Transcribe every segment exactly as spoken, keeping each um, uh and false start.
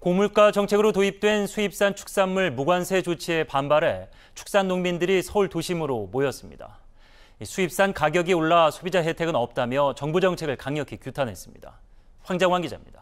고물가 정책으로 도입된 수입산 축산물 무관세 조치에 반발해 축산 농민들이 서울 도심으로 모였습니다. 수입산 가격이 올라 소비자 혜택은 없다며 정부 정책을 강력히 규탄했습니다. 황정환 기자입니다.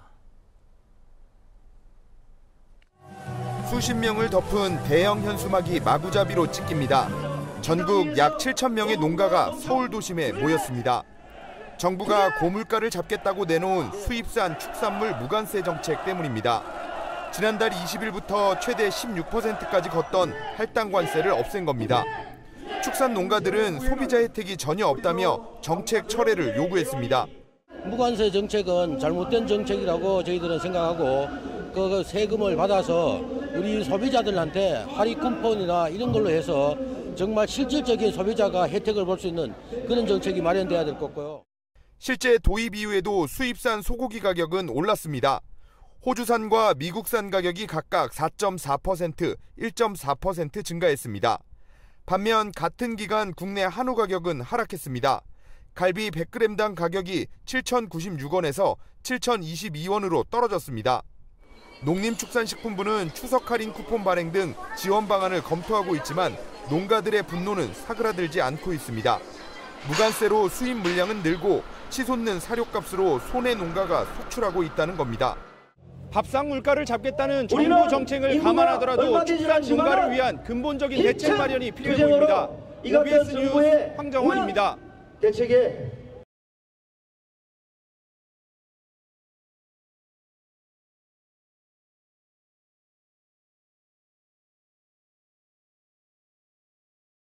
수십 명을 덮은 대형 현수막이 마구잡이로 찍힙니다. 전국 약 칠천 명의 농가가 서울 도심에 모였습니다. 정부가 고물가를 잡겠다고 내놓은 수입산 축산물 무관세 정책 때문입니다. 지난달 이십 일부터 최대 십육 퍼센트까지 걷던 할당 관세를 없앤 겁니다. 축산 농가들은 소비자 혜택이 전혀 없다며 정책 철회를 요구했습니다. 무관세 정책은 잘못된 정책이라고 저희들은 생각하고 그 세금을 받아서 우리 소비자들한테 할인 쿠폰이나 이런 걸로 해서 정말 실질적인 소비자가 혜택을 볼 수 있는 그런 정책이 마련돼야 될 거고요. 실제 도입 이후에도 수입산 소고기 가격은 올랐습니다. 호주산과 미국산 가격이 각각 사 점 사 퍼센트, 일 점 사 퍼센트 증가했습니다. 반면 같은 기간 국내 한우 가격은 하락했습니다. 갈비 백 그램당 가격이 칠천구십육 원에서 칠천이십이 원으로 떨어졌습니다. 농림축산식품부는 추석 할인 쿠폰 발행 등 지원 방안을 검토하고 있지만 농가들의 분노는 사그라들지 않고 있습니다. 무관세로 수입 물량은 늘고 치솟는 사료값으로 손해 농가가 속출하고 있다는 겁니다. 밥상 물가를 잡겠다는 정부 정책을 감안하더라도 축산 농가를 위한 근본적인 대책 마련이 필요해 보입니다. 오비에스 뉴스 황정환입니다. 대책에